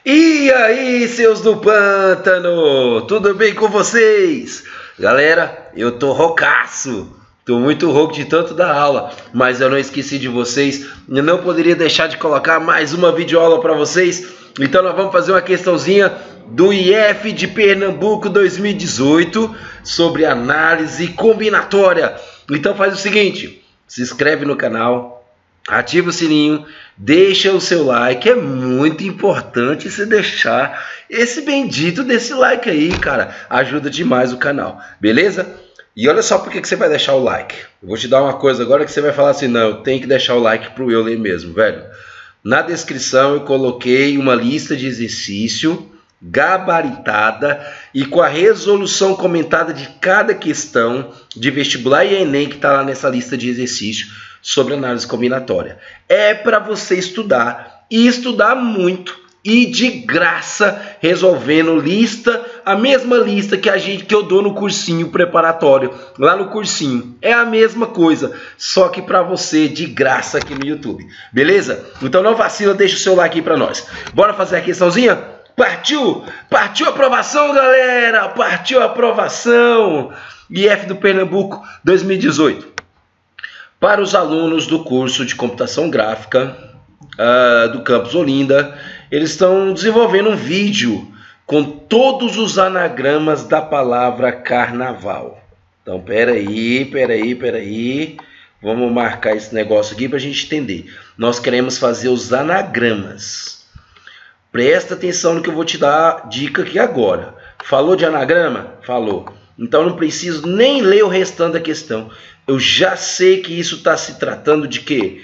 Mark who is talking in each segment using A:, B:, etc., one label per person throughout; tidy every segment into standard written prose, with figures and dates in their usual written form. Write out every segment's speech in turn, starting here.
A: E aí, seus do pântano, tudo bem com vocês? Galera, eu tô roucaço, tô muito rouco de tanto dar aula, mas eu não esqueci de vocês, eu não poderia deixar de colocar mais uma videoaula para vocês, então nós vamos fazer uma questãozinha do IF de Pernambuco 2018 sobre análise combinatória. Então faz o seguinte, se inscreve no canal, ativa o sininho, deixa o seu like, é muito importante você deixar esse bendito desse like aí, cara, ajuda demais o canal, beleza? E olha só por que você vai deixar o like. Eu vou te dar uma coisa agora que você vai falar assim, não, eu tenho que deixar o like pro eu ler mesmo, velho. Na descrição eu coloquei uma lista de exercício gabaritada e com a resolução comentada de cada questão de vestibular e Enem que está lá nessa lista de exercício sobre análise combinatória. É para você estudar e estudar muito e de graça resolvendo lista, a mesma lista que eu dou no cursinho preparatório, lá no cursinho. É a mesma coisa, só que para você de graça aqui no YouTube. Beleza? Então não vacila, deixa o seu like aí para nós. Bora fazer a questãozinha? Partiu! Partiu a aprovação, galera! Partiu a aprovação! IF do Pernambuco 2018. Para os alunos do curso de computação gráfica do campus Olinda, eles estão desenvolvendo um vídeo com todos os anagramas da palavra carnaval. Então, peraí. Vamos marcar esse negócio aqui para a gente entender. Nós queremos fazer os anagramas. Presta atenção no que eu vou te dar dica aqui agora. Falou de anagrama? Falou. Então não preciso nem ler o restante da questão. Eu já sei que isso está se tratando de quê?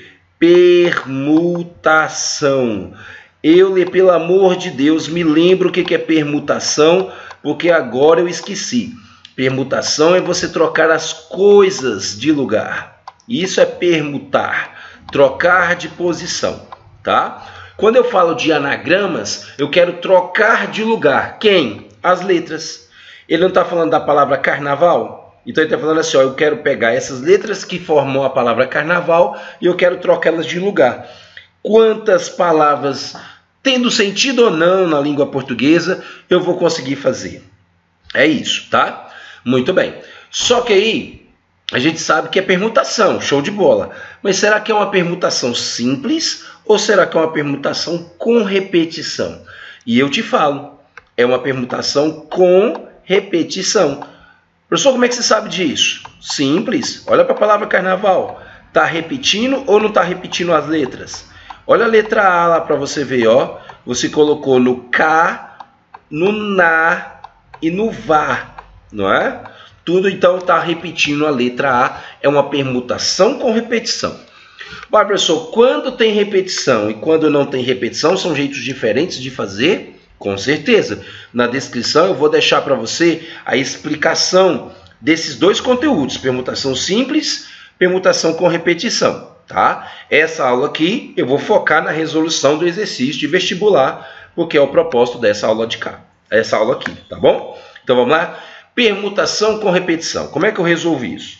A: Permutação. Pelo amor de Deus, me lembro o que é permutação, porque agora eu esqueci. Permutação é você trocar as coisas de lugar. Isso é permutar, trocar de posição, tá? Quando eu falo de anagramas, eu quero trocar de lugar. Quem? As letras. Ele não está falando da palavra carnaval? Então ele está falando assim, ó, eu quero pegar essas letras que formam a palavra carnaval e eu quero trocá-las de lugar. Quantas palavras, tendo sentido ou não na língua portuguesa, eu vou conseguir fazer? É isso, tá? Muito bem. Só que aí, a gente sabe que é permutação, show de bola. Mas será que é uma permutação simples ou será que é uma permutação com repetição? E eu te falo, é uma permutação com repetição. Professor, como é que você sabe disso? Simples, olha para a palavra carnaval. Está repetindo ou não está repetindo as letras? Olha a letra A lá para você ver, ó. Você colocou no K, no NA e no VA, não é? Tudo então está repetindo a letra A, é uma permutação com repetição. Mas, professor, quando tem repetição e quando não tem repetição, são jeitos diferentes de fazer? Com certeza. Na descrição eu vou deixar para você a explicação desses dois conteúdos, permutação simples, permutação com repetição, tá? Essa aula aqui eu vou focar na resolução do exercício de vestibular, porque é o propósito dessa aula de cá, essa aula aqui, tá bom? Então vamos lá? Permutação com repetição. Como é que eu resolvi isso?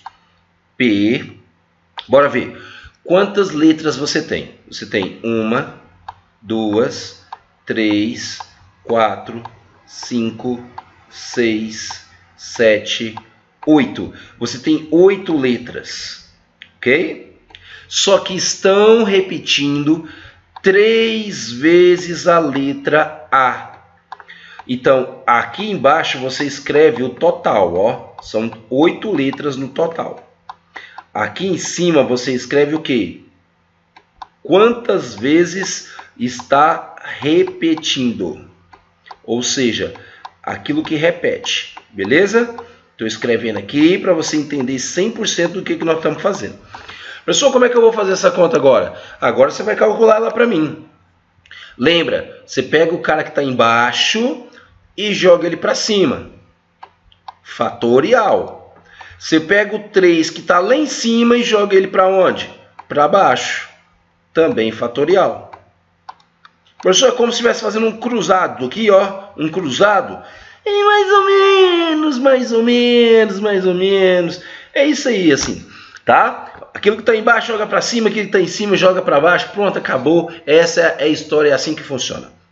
A: Bora ver. Quantas letras você tem? Você tem 1, 2, 3, 4, 5, 6, 7, 8. Você tem 8 letras, ok? Só que estão repetindo 3 vezes a letra A. Então, aqui embaixo você escreve o total, ó. São 8 letras no total. Aqui em cima você escreve o quê? Quantas vezes está repetindo? Ou seja, aquilo que repete, beleza? Estou escrevendo aqui para você entender 100% do que nós estamos fazendo. Professor, como é que eu vou fazer essa conta agora? Agora você vai calcular lá para mim. Lembra, você pega o cara que está embaixo e joga ele para cima. Fatorial. Você pega o 3 que está lá em cima e joga ele para onde? Para baixo. Também fatorial. Professor, é como se estivesse fazendo um cruzado. Aqui, ó, um cruzado. É mais ou menos. É isso aí, assim, tá? Aquilo que está embaixo joga para cima, aquilo que está em cima joga para baixo. Pronto, acabou. Essa é a história, é assim que funciona.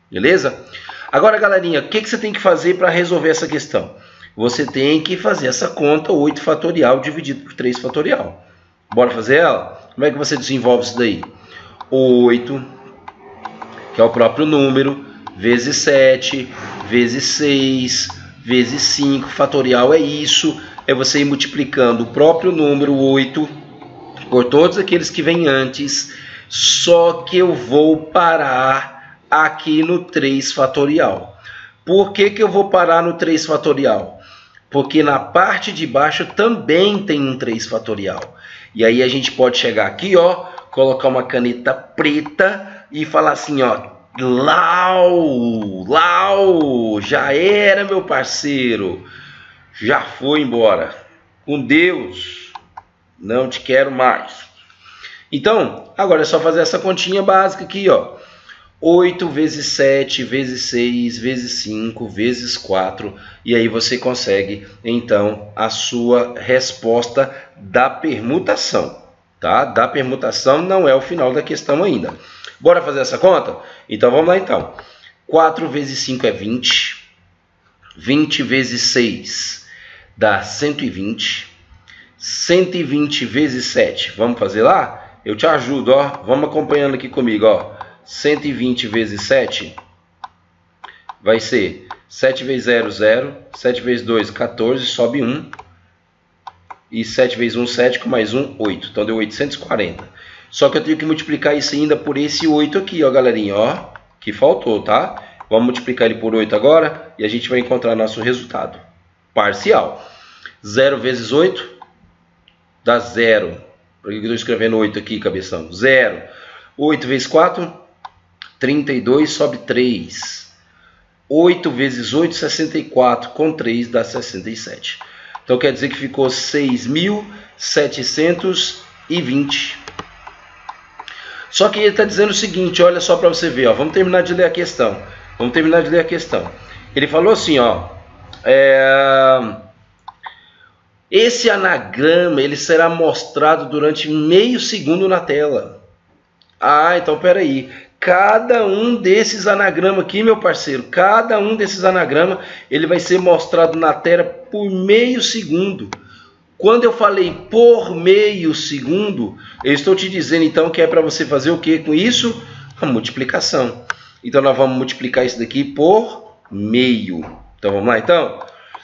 A: Beleza? Agora, galerinha, o que você tem que fazer para resolver essa questão? Você tem que fazer essa conta 8 fatorial dividido por 3 fatorial. Bora fazer ela? Como é que você desenvolve isso daí? 8, que é o próprio número, vezes 7, vezes 6, vezes 5. Fatorial é isso. É você ir multiplicando o próprio número 8 por todos aqueles que vêm antes. Só que eu vou parar aqui no 3 fatorial. Por que eu vou parar no 3 fatorial? Porque na parte de baixo também tem um 3 fatorial. E aí a gente pode chegar aqui, ó, colocar uma caneta preta e falar assim, ó, Lau, já era, meu parceiro, já foi embora, com Deus, não te quero mais. Então, agora é só fazer essa continha básica aqui, ó, 8 vezes 7, vezes 6, vezes 5, vezes 4, e aí você consegue, então, a sua resposta da permutação, tá? Da permutação não é o final da questão ainda. Bora fazer essa conta? Então, vamos lá, então. 4 vezes 5 é 20, 20 vezes 6 dá 120, 120 vezes 7, vamos fazer lá? Eu te ajudo, ó, vamos acompanhando aqui comigo, ó. 120 vezes 7 vai ser 7 vezes 0, 0. 7 vezes 2, 14, sobe 1. E 7 vezes 1, 7, com mais 1, 8. Então deu 840. Só que eu tenho que multiplicar isso ainda por esse 8 aqui, ó, galerinha, ó. Que faltou, tá? Vamos multiplicar ele por 8 agora e a gente vai encontrar nosso resultado parcial. 0 vezes 8 dá 0. Por que eu estou escrevendo 8 aqui, cabeção? 0. 8 vezes 4... 32 sobe 3. 8 vezes 8, 64. Com 3 dá 67. Então quer dizer que ficou 6.720. Só que ele está dizendo o seguinte, olha só para você ver, ó, vamos terminar de ler a questão. Ele falou assim, ó, esse anagrama ele será mostrado durante meio segundo na tela. Ah, então peraí. Cada um desses anagramas aqui, meu parceiro, cada um desses anagramas, ele vai ser mostrado na tela por meio segundo. Quando eu falei por meio segundo, eu estou te dizendo então que é para você fazer o que com isso? A multiplicação. Então nós vamos multiplicar isso daqui por meio. Então vamos lá então?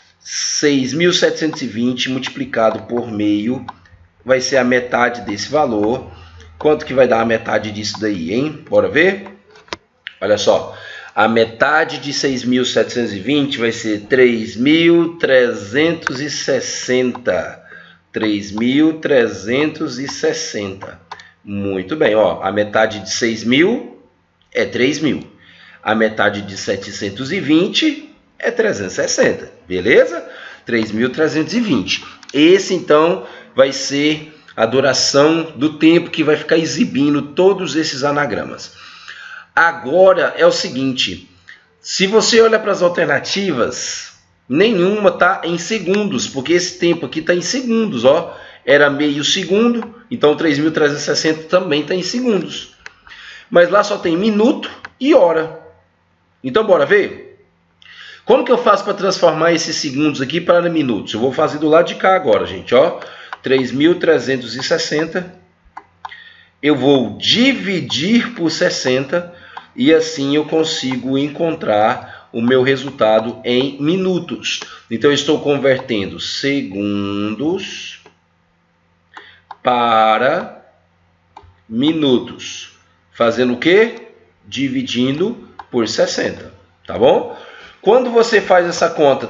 A: 6.720 multiplicado por meio vai ser a metade desse valor. Quanto que vai dar a metade disso daí, hein? Bora ver? Olha só. A metade de 6.720 vai ser 3.360. 3.360. Muito bem, ó. A metade de 6.000 é 3.000. A metade de 720 é 360. Beleza? 3.320. Esse, então, vai ser a duração do tempo que vai ficar exibindo todos esses anagramas. Agora é o seguinte, se você olha para as alternativas, nenhuma está em segundos, porque esse tempo aqui está em segundos, ó. Era meio segundo, então 3.360 também está em segundos. Mas lá só tem minuto e hora. Então bora ver? Como que eu faço para transformar esses segundos aqui para minutos? Eu vou fazer do lado de cá agora, gente, ó. 3.360, eu vou dividir por 60 e assim eu consigo encontrar o meu resultado em minutos. Então eu estou convertendo segundos para minutos. Fazendo o quê? Dividindo por 60, tá bom? Quando você faz essa conta,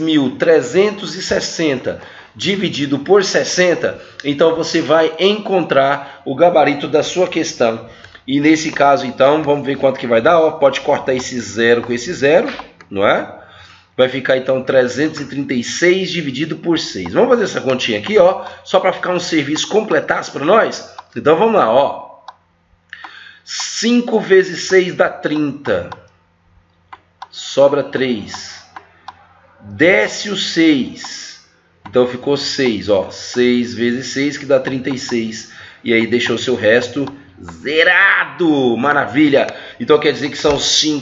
A: 3.360 dividido por 60, então você vai encontrar o gabarito da sua questão. E nesse caso, então, vamos ver quanto que vai dar. Ó, pode cortar esse zero com esse zero, não é? Vai ficar, então, 336 dividido por 6. Vamos fazer essa continha aqui, ó, só para ficar um serviço completaço para nós. Então, vamos lá, ó. 5 vezes 6 dá 30. Sobra 3. Desce o 6. Então ficou 6, ó. 6 vezes 6 que dá 36. E aí deixou o seu resto zerado. Maravilha. Então quer dizer que são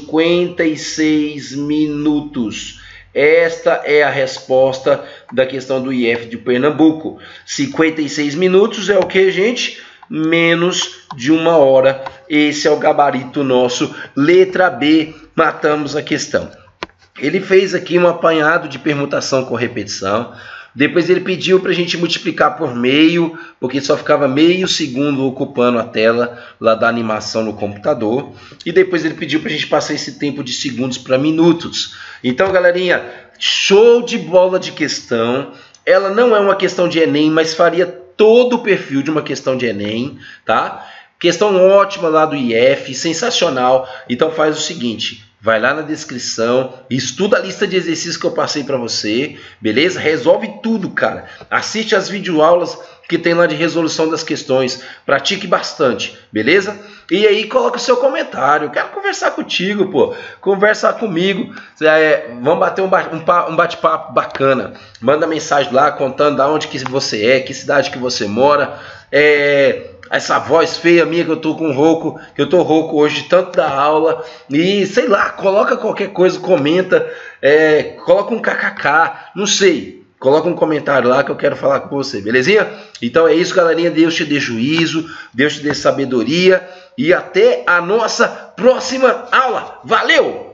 A: 56 minutos. Esta é a resposta da questão do IF de Pernambuco. 56 minutos é o que, gente? Menos de 1 hora. Esse é o gabarito nosso. Letra B, matamos a questão. Ele fez aqui um apanhado de permutação com repetição. Depois ele pediu para a gente multiplicar por meio, porque só ficava meio segundo ocupando a tela lá da animação no computador. E depois ele pediu para a gente passar esse tempo de segundos para minutos. Então, galerinha, show de bola de questão. Ela não é uma questão de Enem, mas faria todo o perfil de uma questão de Enem, tá? Questão ótima lá do IF, sensacional. Então faz o seguinte... Vai lá na descrição, estuda a lista de exercícios que eu passei para você, beleza? Resolve tudo, cara. Assiste as videoaulas que tem lá de resolução das questões. Pratique bastante, beleza? E aí coloca o seu comentário. Eu quero conversar contigo, pô. Conversar comigo. Vamos bater um bate-papo bacana. Manda mensagem lá contando de onde que você é, que cidade que você mora. Essa voz feia minha que eu tô rouco hoje de tanto da aula, e sei lá, coloca qualquer coisa, comenta, coloca um kkk, não sei, coloca um comentário lá que eu quero falar com você, belezinha? Então é isso, galerinha, Deus te dê juízo, Deus te dê sabedoria, e até a nossa próxima aula, valeu!